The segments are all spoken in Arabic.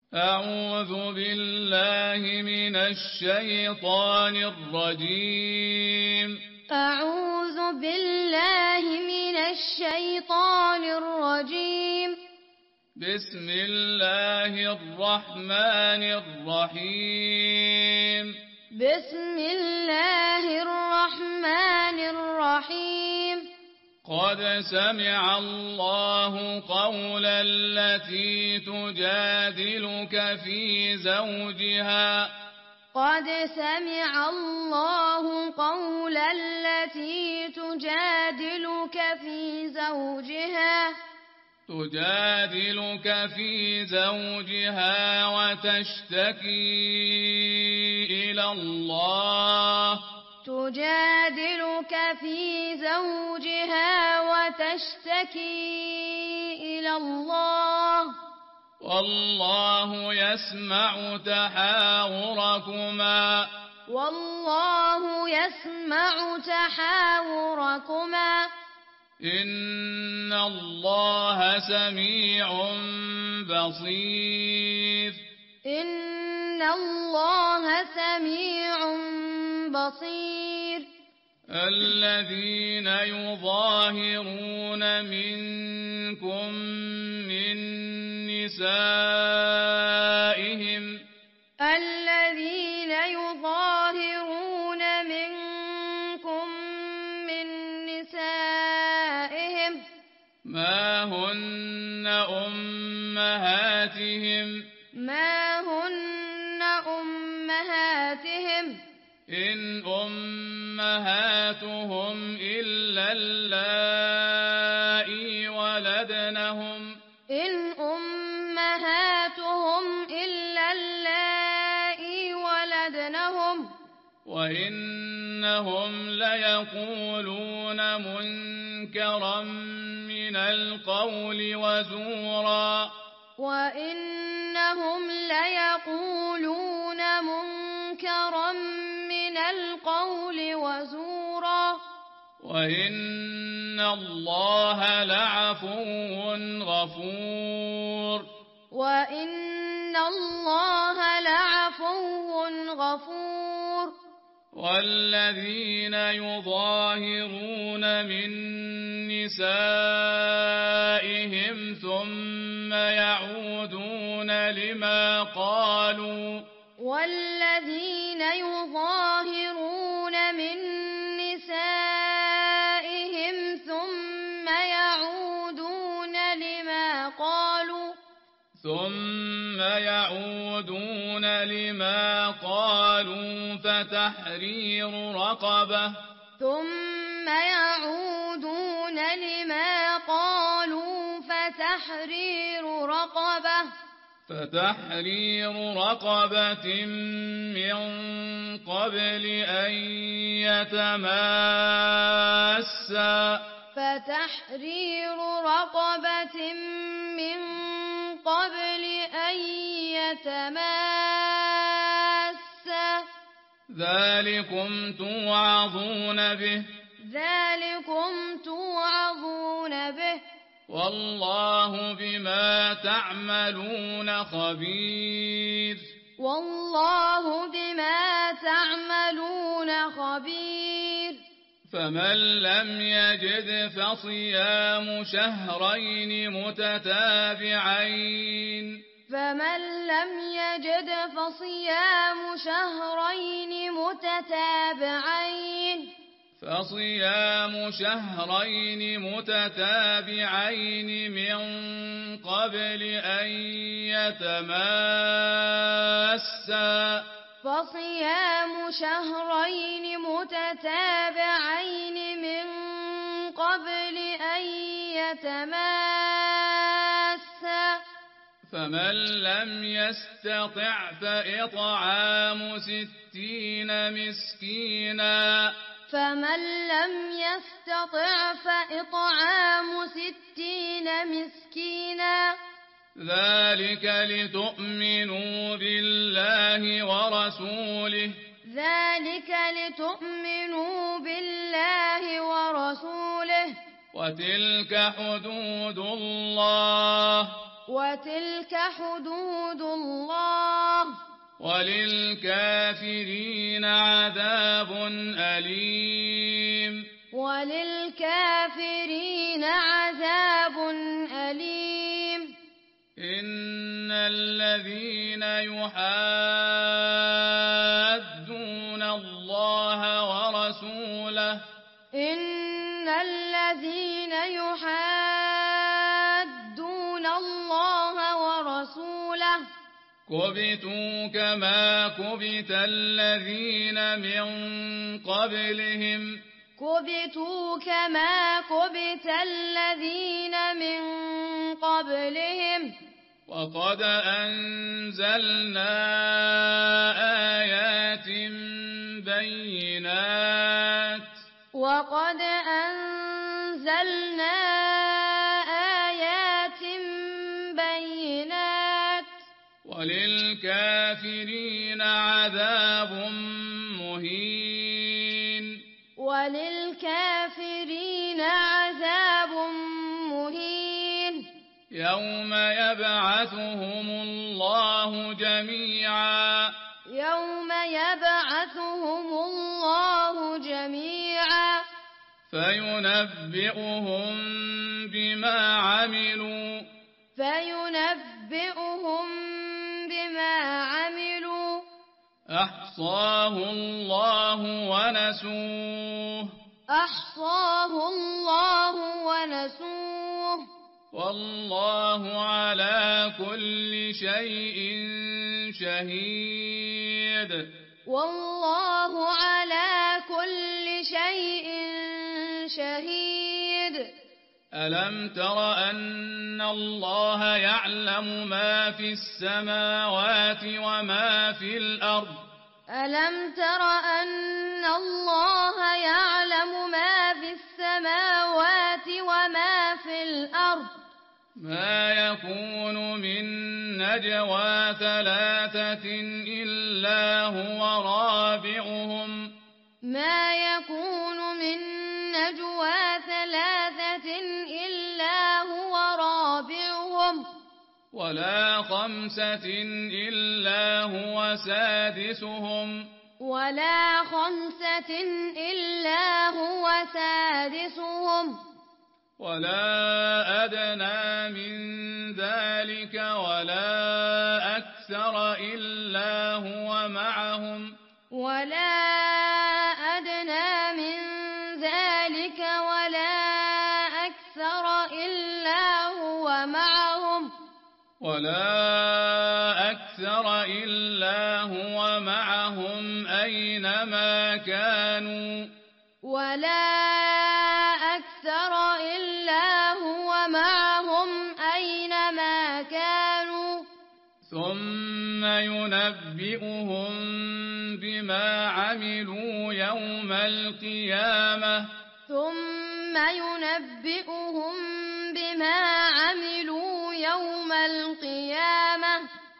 أعوذ بالله من الشيطان الرجيم. أعوذ بالله من الشيطان الرجيم. بسم الله الرحمن الرحيم. بسم الله الرحمن الرحيم. قد سمع الله قول التي تجادلك في زوجها. قد سمع الله قول التي تجادلك في زوجها وتشتكي إلى الله. والله يسمع تحاوركما. إن الله سميع بصير. الذين يظاهرون منكم من نسائهم ما هن أمهاتهم إن أمهاتهم إلا اللائي ولدنهم وإنهم ليقولون منكرا من القول وزورا. وإن الله لعفو غفور. والذين يظاهرون من نسائهم ثم يعودون لما قالوا فتحرير رقبة من قبل أن يتماسا ذلكم توعظون به والله بما تعملون خبير. فمن لم يجد فصيام شهرين متتابعين من قبل أن يتماسا فمن لم يستطع فإطعام 60 مسكينا ذلك لتؤمنوا بالله ورسوله وتلك حدود الله وتلك حدود الله وللكافرين عذاب أليم وللكافرين عذاب أليم إن الذين يحادون الله ورسوله إن الذين يحادون الله ورسوله كبتوا كما كبت الذين من قبلهم كبتوا كما كبت الذين من قبلهم وقد أنزلنا آيات بينات وقد أنزلنا آيات بينات وللكافرين عذاب مهين وللكافرين عذاب مهين يوم يبعثهم الله جميعا يوم يبعثهم الله جميعا فينبئهم بما عملوا أحصاه الله ونسوه والله على كل شيء شهيد والله على كل شيء شهيد ألم تر أن الله يعلم ما في السماوات وما في الأرض ألم تر أن الله يعلم ما في السماوات وما في الأرض ما يكون من نجوى ثلاثة إلا هو رابعهم ما يكون من نجوى ثلاثة إلا هو رابعهم ولا خمسة إلا هو سادسهم ولا خمسة إلا هو سادسهم ولا أدنى من ذلك ولا أكثر إلا هو معهم ولا أدنى من ذلك ولا أكثر إلا هو معهم ولا أكثر إلا هو معهم أينما كانوا ولا أكثر إلا هو معهم أينما كانوا ثم ينبئهم بما عملوا يوم القيامة ثم ينبئهم بما عملوا يوم القيامة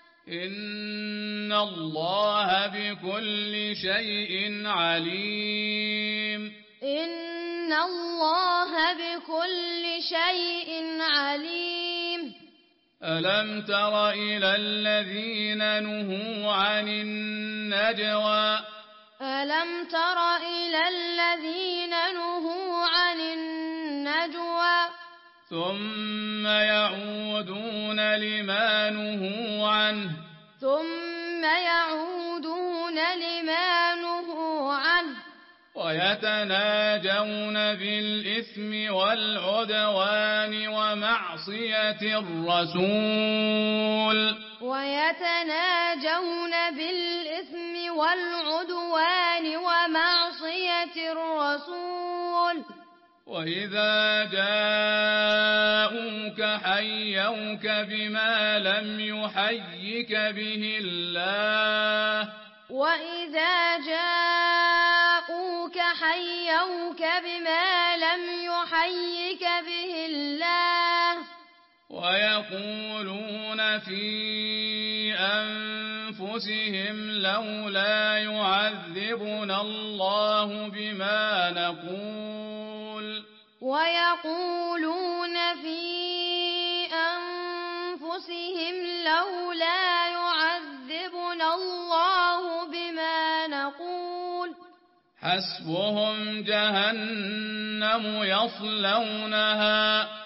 إن الله بكل شيء عليم إن الله بكل شيء عليم ألم تر إلى الذين نهوا عن النجوى ألم تر إلى الذين نهوا عن النجوى ثم يعودون لما نهوا عنه ويتناجون بالإثم والعدوان ومعصية الرسول وإذا جاءوك حيوك بما لم يحيك به الله ويقولون في أنفسهم لولا يعذبنا الله بما نقول لولا يعذبنا الله بما نقول حسبهم جهنم يصلونها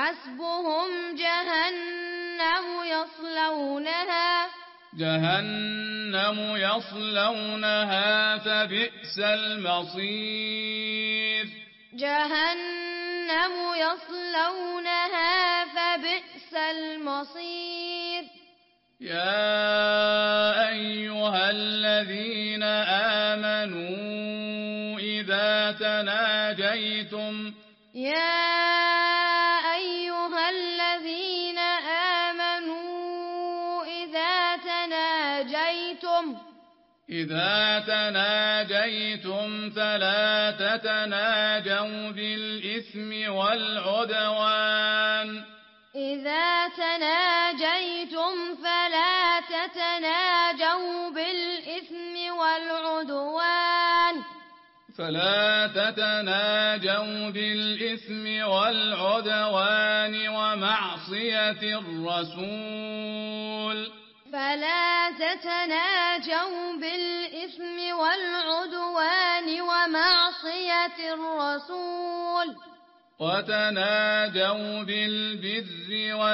فبئس المصير يا أيها الذين آمنوا إذا تناجيتم فلا تتناجوا بالإثم والعدوان ومعصية الرسول وتناجوا بالبر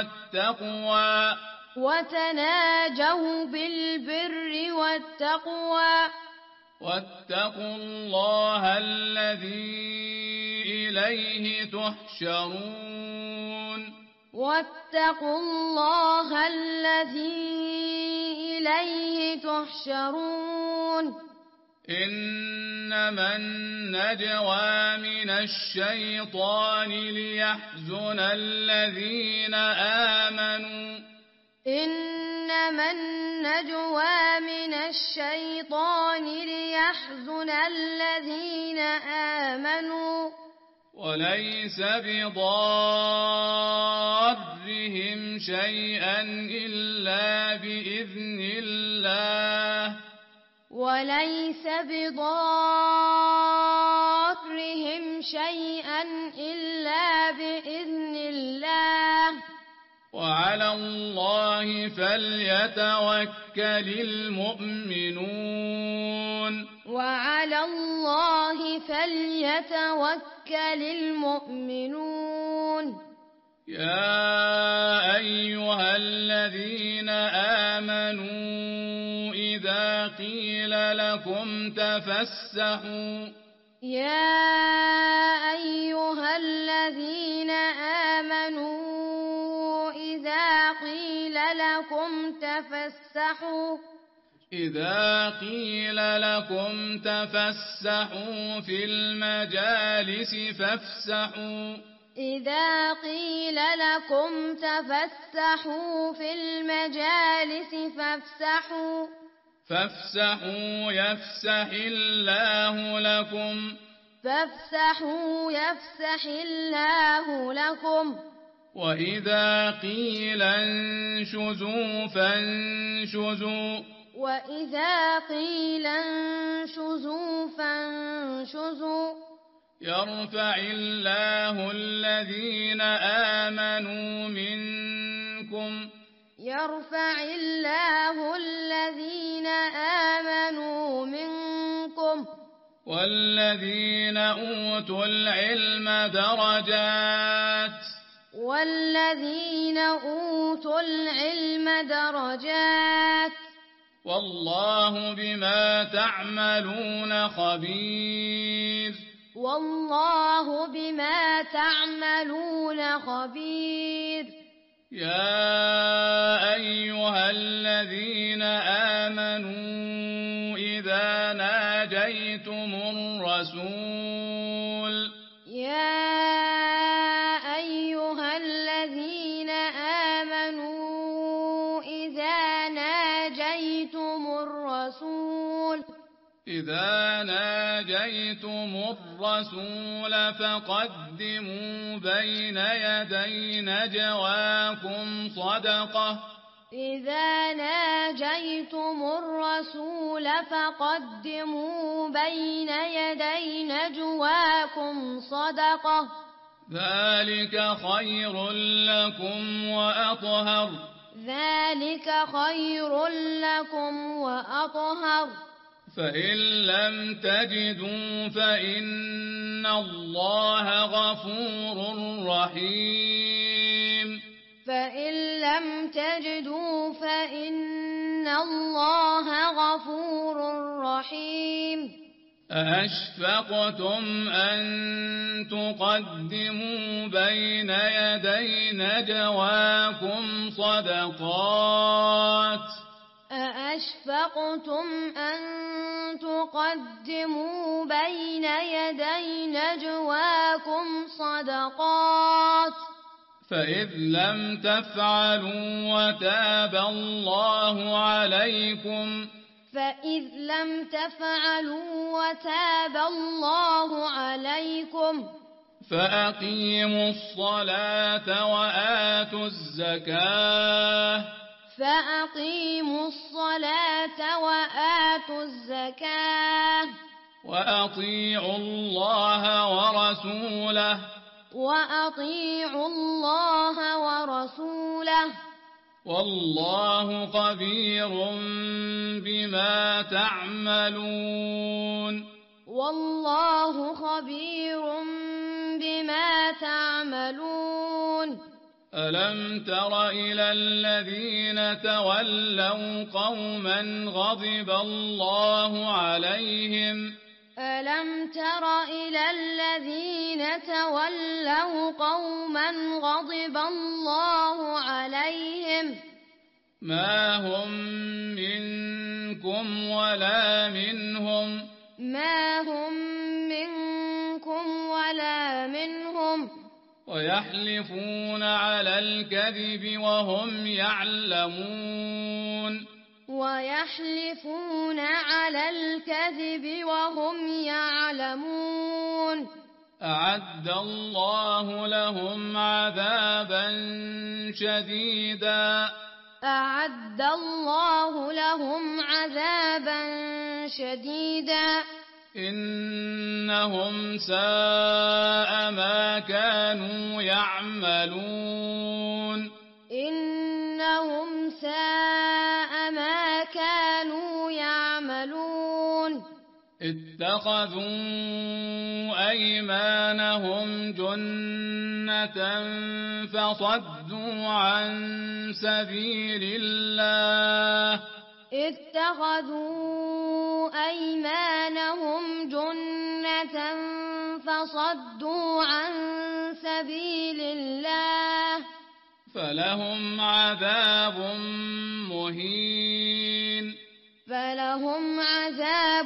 والتقوى واتقوا الله الذي إليه تحشرون إنما النجوى من الشيطان ليحزن الذين آمنوا وليس بضارهم شيئا إلا بإذن الله وعلى الله فليتوكل المؤمنون يا أيها الذين آمنوا إذا قيل لكم تفسحوا في المجالس فافسحوا يفسح الله لكم وإذا قيل انشزوا فانشزوا يرفع الله الذين آمنوا منكم والذين أوتوا العلم درجات والله بما تعملون خبير يا أيها الذين آمنوا إذا ناجيتم الرسول فقدموا بين يدي نجواكم صدقة ذلك خير لكم وأطهر ذلك خير لكم وأطهر فإن لم تجدوا فإن الله غفور رحيم فإن لم تجدوا فإن الله غفور رحيم أأشفقتم أن تقدموا بين يدي نجواكم صدقات أأشفقتم أن تقدموا بين يدي نجواكم صدقات فإذ لم تفعلوا وتاب الله عليكم فإذ لم تفعلوا وتاب الله عليكم فأقيموا الصلاة وآتوا الزكاة فأقيموا الصلاة وآتوا الزكاة وأطيعوا الله ورسوله وأطيعوا الله ورسوله والله خبير بما تعملون والله خبير بما تعملون ألم تر إلى الذين تولوا قوما غضب الله عليهم ألم تر إلى الذين تولوا قوما غضب الله عليهم ما هم منكم ولا منهم ما هم منكم ولا منهم ويحلفون على الكذب وهم يعلمون ويحلفون على الكذب وهم يعلمون أعد الله لهم عذابا شديدا أعد الله لهم عذابا شديدا إنهم ساء ما كانوا يعملون إنهم ساء ما كانوا يعملون اتخذوا أيمانهم جنة فصدوا عن سبيل الله اتخذوا أيمانهم جنة فصدوا عن سبيل الله فلهم عذاب مهين فلهم عذاب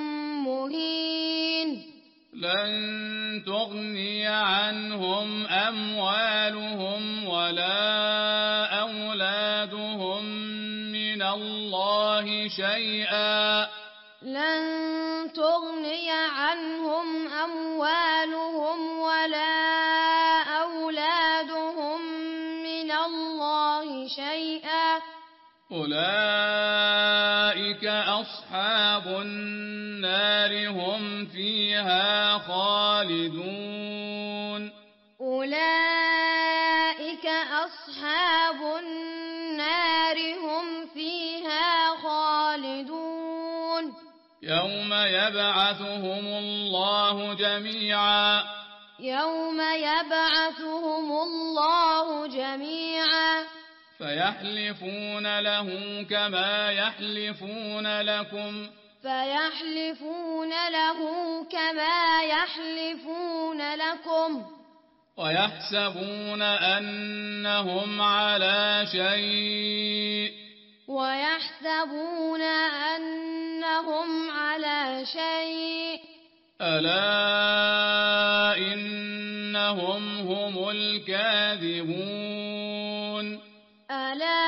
مهين لن تغني عنهم أموالهم ولا أولادهم من الله شيئا لن تغني عنهم أموالهم ولا أولادهم من الله شيئا أولئك أصحاب النار هم فيها خالدون أولئك أصحاب النار هم فيها خالدون يوم يبعثهم الله جميعا يوم يبعثهم الله جميعا فيحلفون له كما يحلفون لكم فيحلفون له كما يحلفون لكم ويحسبون أنهم على شيء ويحسبون أنهم على شيء ألا إنهم هم الكاذبون ألا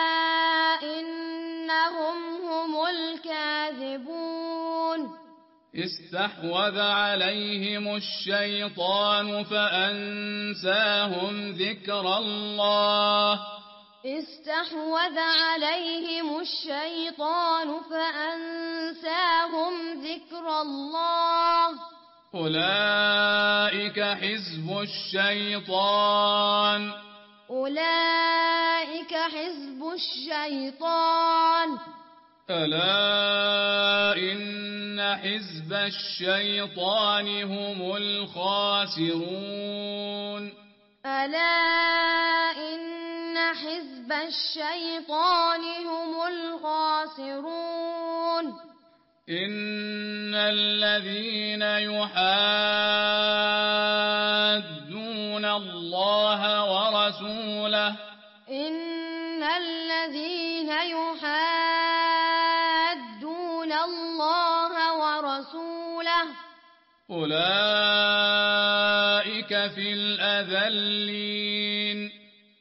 إنهم هم الكاذبون استحوذ عليهم الشيطان فأنساهم ذكر الله استحوذ عليهم الشيطان فأنساهم ذكر الله أولئك حزب الشيطان أولئك حزب الشيطان ألا إن حزب الشيطان هم الخاسرون ألا إن حزب الشيطان هم الخاسرون إن الذين يحادون الله ورسوله إن الذين يحادون الله ورسوله أولئك في الأذلين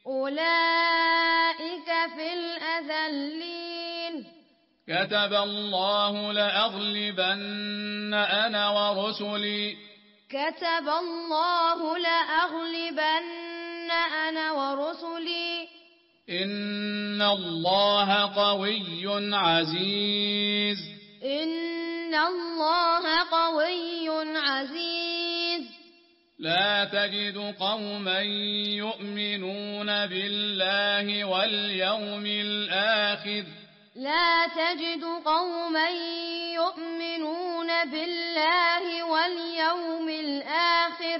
أولئك في الأذلين كتب الله لأغلبن أنا ورسلي كتب الله لأغلبن أنا ورسلي إن الله قوي عزيز إن الله قوي عزيز لا تجد قوما يؤمنون بالله واليوم الآخر لا تجد قوما يؤمنون بالله واليوم الآخر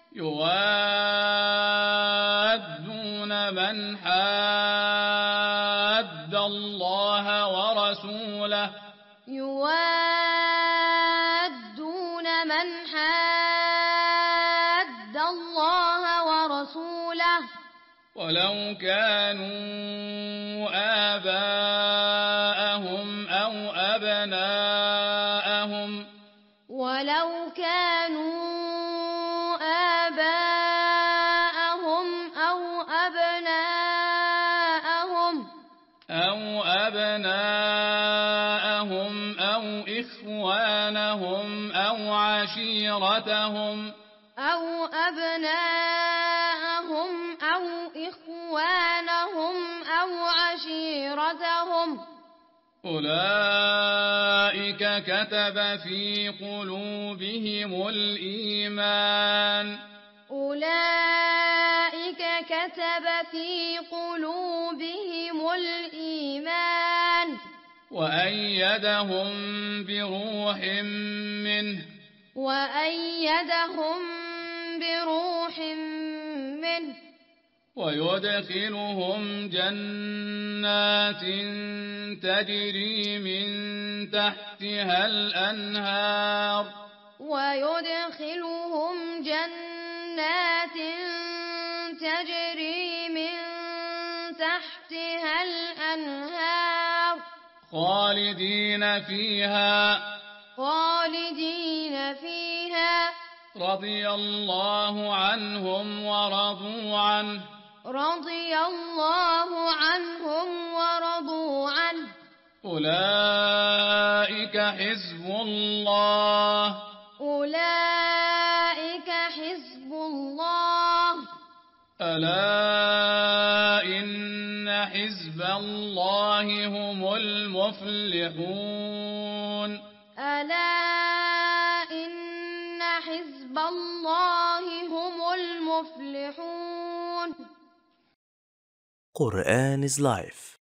يوادون من حاد الله ورسوله يوادون من حاد الله ورسوله ولو كانوا آباءهم أو أبناءهم ولو كانوا آباءهم أو إخوانهم أو عشيرتهم أولئك كتب في قلوبهم الإيمان أولئك كتب في قلوبهم الإيمان وأيدهم بروح منه ويدخلهم جنات تجري من تحتها الأنهار خالدين فيها رضي الله عنهم ورضوا عنه أولئك حزب الله ألا إن حزب الله هم المفلحون ألا إن حزب الله هم المفلحون. Quran is life.